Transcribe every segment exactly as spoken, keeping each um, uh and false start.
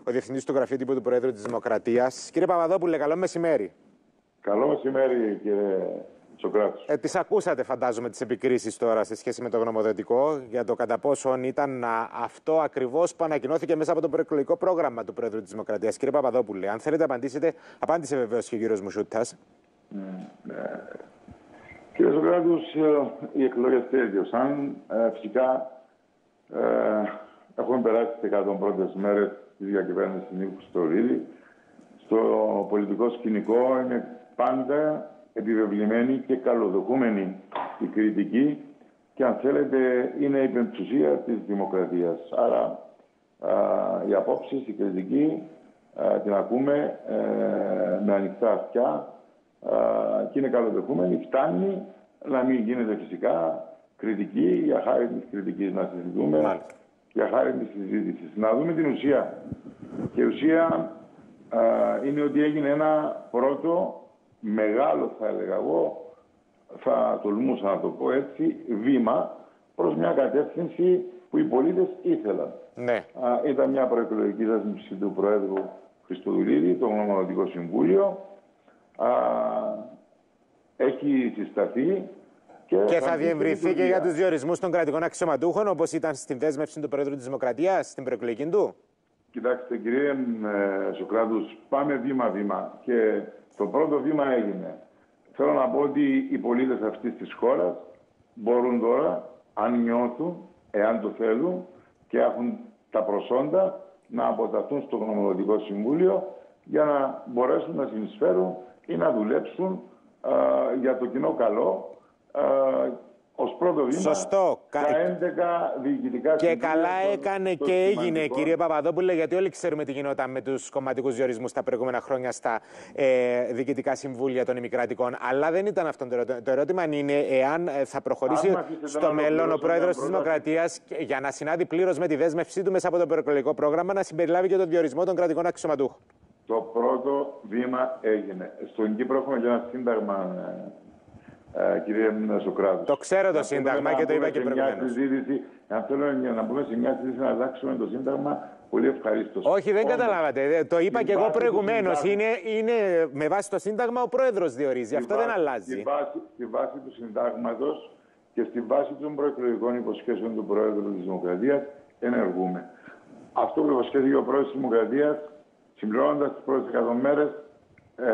ο Διευθυντής του Γραφείου Τύπου του Προέδρου της Δημοκρατίας. Κύριε Παπαδόπουλε, καλό μεσημέρι. Καλό μεσημέρι, κύριε Σοκράτη. Ε, τις ακούσατε, φαντάζομαι, τις επικρίσεις τώρα σε σχέση με το γνωμοδοτικό για το κατά πόσον ήταν α, αυτό ακριβώς που ανακοινώθηκε μέσα από το προεκλογικό πρόγραμμα του Προέδρου της Δημοκρατίας. Κύριε Παπαδόπουλε, αν θέλετε απαντήσετε, απάντησε βεβαίως και ο κύριος Μουσούτας. Mm, ε, κύριε Σοκράτους, οι εκλογές τέλειωσαν. Ε, φυσικά, ε, έχουμε περάσει τις εκατό πρώτες μέρες της διακυβέρνησης Νίκου Χριστοδουλίδη. Στο πολιτικό σκηνικό είναι πάντα επιβεβλημένη και καλοδεχούμενη η κριτική και, αν θέλετε, είναι η πεμπτουσία της δημοκρατίας. Άρα α, οι απόψεις, η κριτική α, την ακούμε ε, με ανοιχτά αυτιά α, και είναι καλοδεχούμενη. Φτάνει να μην γίνεται φυσικά κριτική, για χάρη της κριτικής να συζητούμε, Μάλιστα. για χάρη της συζήτησης. Να δούμε την ουσία. Και η ουσία α, είναι ότι έγινε ένα πρώτο μεγάλο, θα έλεγα εγώ, θα τολμούσα να το πω έτσι, βήμα προς μια κατεύθυνση που οι πολίτες ήθελαν. Ναι. Α, ήταν μια προεκλογική δέσμευση του Προέδρου Χριστοδουλίδη, το Γνωμοδοτικό Συμβούλιο. Α, έχει συσταθεί και, και θα διευρυνθεί και για τους διορισμούς των κρατικών αξιωματούχων, όπως ήταν στην δέσμευση του Προέδρου της Δημοκρατίας, στην προεκλογική του. Κοιτάξτε, κύριε ε, Σοκράτους, πάμε βήμα-βήμα. Και το πρώτο βήμα έγινε. Θέλω να πω ότι οι πολίτες αυτής της χώρας μπορούν τώρα, αν νιώθουν, εάν το θέλουν και έχουν τα προσόντα, να αποταθούν στο Γνωμοδοτικό Συμβούλιο για να μπορέσουν να συνεισφέρουν ή να δουλέψουν α, για το κοινό καλό. Α, ως πρώτο βήμα, Σωστό. τα έντεκα διοικητικά και συμβούλια. καλά έκανε και έγινε, κύριε Παπαδόπουλε, γιατί όλοι ξέρουμε τι γινόταν με τους κομματικούς διορισμούς τα προηγούμενα χρόνια στα ε, διοικητικά συμβούλια των ημικρατικών. Αλλά δεν ήταν αυτό το ερώτημα. Το ερώτημα είναι εάν θα προχωρήσει στο μέλλον ο Πρόεδρος της Δημοκρατίας για να συνάδει πλήρως με τη δέσμευσή του μέσα από το προεκλογικό πρόγραμμα να συμπεριλάβει και τον διορισμό των κρατικών αξιωματούχων. Το πρώτο βήμα έγινε. Στον Κύπρο έχουμε και ένα σύνταγμα. Uh, κύριε Σοκράτου. Το ξέρω το Σύνταγμα και το είπα και προηγουμένως. Αν θέλω να πούμε σε μια συζήτηση να αλλάξουμε το Σύνταγμα, πολύ ευχαρίστως. Όχι, δεν Όμως, καταλάβατε. Το είπα και εγώ προηγουμένως. Είναι, είναι με βάση το Σύνταγμα ο Πρόεδρος διορίζει. Αυτό βάση, δεν αλλάζει. Στη βάση, στη βάση του Συντάγματος και στη βάση των προεκλογικών υποσχέσεων του Πρόεδρου της Δημοκρατίας ενεργούμε. Αυτό που υποσχέθηκε ο Πρόεδρος της Δημοκρατίας, συμπληρώνοντας τις πρώτες εκατό μέρες, ε,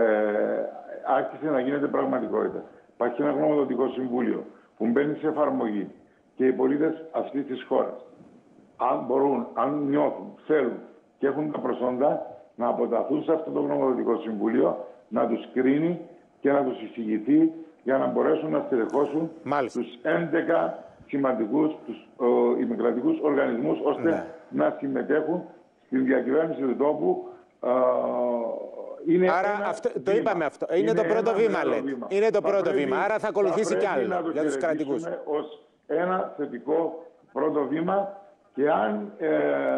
άρχισε να γίνεται πραγματικότητα. Υπάρχει ένα Γνωμοδοτικό Συμβούλιο που μπαίνει σε εφαρμογή και οι πολίτες αυτής της χώρας, αν μπορούν, αν νιώθουν, θέλουν και έχουν τα προσόντα, να αποταθούν σε αυτό το Γνωμοδοτικό Συμβούλιο, να τους κρίνει και να τους εισηγηθεί για να μπορέσουν να στελεχώσουν τους έντεκα σημαντικούς, τους ημικρατικούς οργανισμούς, ώστε ναι. να συμμετέχουν στην διακυβέρνηση του τόπου. Α, Είναι Άρα αυτό, το βήμα. είπαμε αυτό. Είναι, είναι το πρώτο βήμα, λέτε. Βήμα. Είναι το πρώτο πρέπει, βήμα. Άρα θα ακολουθήσει κι άλλο να το για τους κρατικούς. Ως ένα θετικό πρώτο βήμα και αν ε, ε,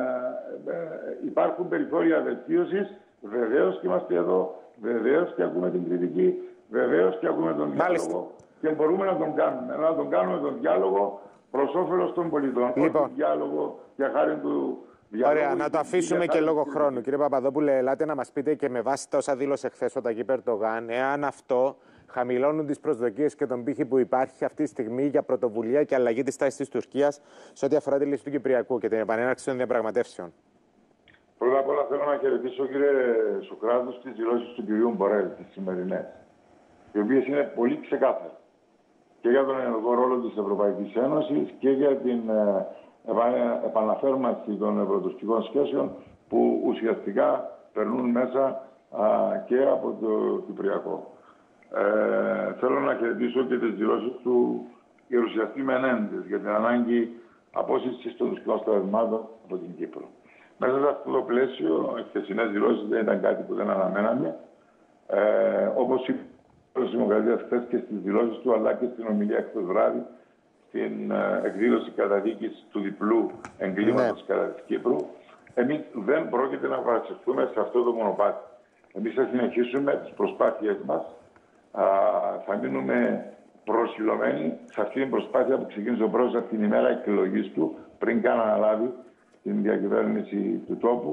υπάρχουν περιθώρια βελτίωσης, βεβαίως και είμαστε εδώ, βεβαίως και ακούμε την κριτική, βεβαίως και ακούμε τον Μάλιστα. διάλογο και μπορούμε να τον κάνουμε. Να τον κάνουμε τον διάλογο προς όφελος των πολιτών. Λοιπόν. Όχι διάλογο για χάρη του. Ωραία, να το αφήσουμε και λόγω χρόνου. Κύριε Παπαδόπουλε, ελάτε να μας πείτε και με βάση τα όσα δήλωσε χθες ο Ταγί Ερντογάν, εάν αυτό χαμηλώνουν τις προσδοκίες και τον πύχη που υπάρχει αυτή τη στιγμή για πρωτοβουλία και αλλαγή της τάσης της Τουρκίας σε ό,τι αφορά τη λύση του Κυπριακού και την επανέναρξη των διαπραγματεύσεων. Πρώτα απ' όλα θέλω να χαιρετήσω, κύριε Σοκράτου, τις δηλώσεις του κυρίου Μπορέλ, τις σημερινές, οι οποίες είναι πολύ ξεκάθαρες και για τον ενεργό ρόλο της Ευρωπαϊκής Ένωσης και για την επαναφέρμανση των ευρωτουρκικών σχέσεων που ουσιαστικά περνούν μέσα α, και από το Κυπριακό. Ε, θέλω να χαιρετήσω και τις δηλώσεις του γερουσιαστή Μενέντες για την ανάγκη απόσυρσης των τουρκικών στρατευμάτων από την Κύπρο. Μέσα σε αυτό το πλαίσιο, οι χθεσινές δηλώσεις δεν ήταν κάτι που δεν αναμέναμε. Ε, όπως είπε ο Δημοκρατίας χθες και στις δηλώσεις του, αλλά και στην ομιλία χθες βράδυ, στην εκδήλωση καταδίκης του διπλού εγκλήματος ναι. κατά της Κύπρου, εμείς δεν πρόκειται να βασιστούμε σε αυτό το μονοπάτι. Εμείς θα συνεχίσουμε τις προσπάθειές μας, α, θα μείνουμε προσιλωμένοι σε αυτή την προσπάθεια που ξεκίνησε ο πρόεδρος από την ημέρα εκλογής του, πριν καν αναλάβει την διακυβέρνηση του τόπου,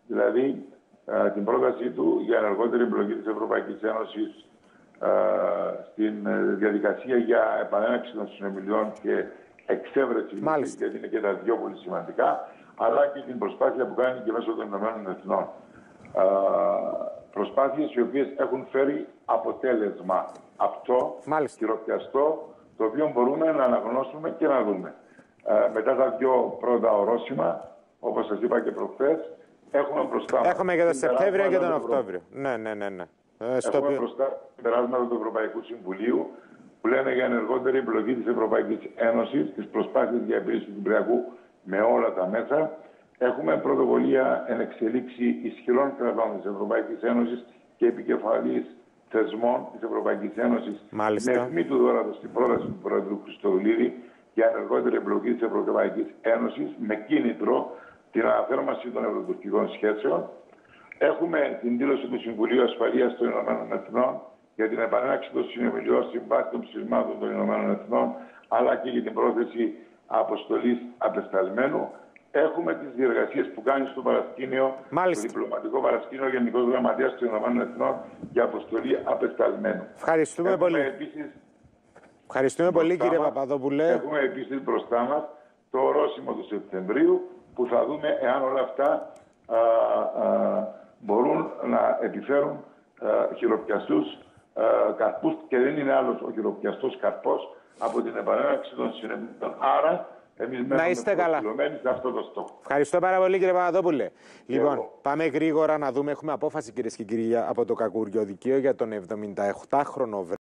δηλαδή ε, την πρότασή του για ενεργότερη εμπλοκή της Ευρωπαϊκής Ένωσης ε, στην ε, διαδικασία για επανέναξη των συνομιλιών και εξέβρεση λύσης, γιατί είναι και τα δύο πολύ σημαντικά, αλλά και την προσπάθεια που κάνει και μέσω των Ηνωμένων Εθνών. Ε, προσπάθειες οι οποίες έχουν φέρει αποτέλεσμα αυτό, χειροπιαστό, το οποίο μπορούμε να αναγνώσουμε και να δούμε. Ε, μετά τα δύο πρώτα ορόσημα, όπως σας είπα και προχθές, έχουμε μπροστά μας. Έχουμε και τον Σεπτέμβριο και τον Οκτώβριο. Ναι, ναι, ναι, ναι. Ε, στο έχουμε μπροστά περάσματα του Ευρωπαϊκού Συμβουλίου που λένε για ενεργότερη εμπλοκή της Ευρωπαϊκής Ένωσης, τις προσπάθειες για επίλυση του Κυπριακού με όλα τα μέσα. Έχουμε πρωτοβουλία εν εξελίξη ισχυρών κρατών της Ευρωπαϊκής Ένωσης και επικεφαλής θεσμών της Ευρωπαϊκής Ένωσης. Μάλιστα. Με αιχμή του δώρατος στην πρόταση του Πρόεδρου Χριστοδουλίδη για ενεργότερη εμπλοκή της Ευρωπαϊκής Ένωσης με κίνητρο την αναθέρμανση των ευρωτουρκικών σχέσεων. Έχουμε την δήλωση του Συμβουλίου Ασφαλείας των Ηνωμένων Εθνών για την επανέναξη των συνομιλιών συμβάσεων των ψηφισμάτων των Ηνωμένων Εθνών, αλλά και για την πρόθεση αποστολής απεσταλμένου. Έχουμε τις διεργασίες που κάνει στο παρασκήνιο, Μάλιστα. το διπλωματικό παρασκήνιο Γενικός Γραμματέας των Ηνωμένων Εθνών για αποστολή απεσταλμένου. Ευχαριστούμε Έχουμε πολύ. Επίσης, Ευχαριστούμε πολύ, κύριε μας, Παπαδόπουλε. Έχουμε επίσης μπροστά μας το ορόσημο του Σεπτεμβρίου, που θα δούμε εάν όλα αυτά α, α, μπορούν να επιφέρουν α, χειροπιαστούς α, καρπούς, και δεν είναι άλλος ο χειροπιαστός καρπός από την επανέναξη των συνεπιτών. Άρα, εμείς μένουμε προσιλωμένοι σε αυτό το στόχο. Ευχαριστώ πάρα πολύ, κύριε Παπαδόπουλε. Λοιπόν, εγώ. πάμε γρήγορα να δούμε. Έχουμε απόφαση, κυρίες και κύριοι, από το Κακούργιο Δικείο για τον εβδομηνταοκτάχρονο